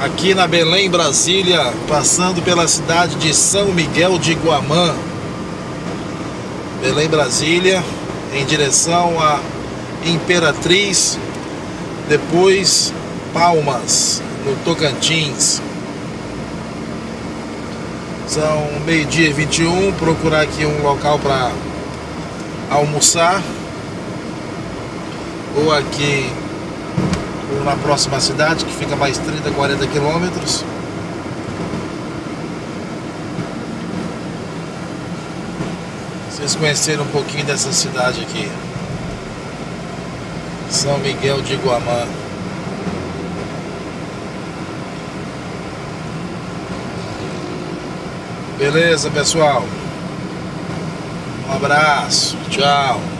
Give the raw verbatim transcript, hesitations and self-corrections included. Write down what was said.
aqui na Belém, Brasília, passando pela cidade de São Miguel de Guamã. Belém, Brasília, em direção a Imperatriz, depois Palmas, no Tocantins. São meio-dia e vinte e um, procurar aqui um local para almoçar, ou aqui ou na próxima cidade, que fica mais trinta, quarenta quilômetros. Vocês conhecerem um pouquinho dessa cidade aqui, São Miguel de Guamã. Beleza, pessoal? Um abraço, tchau.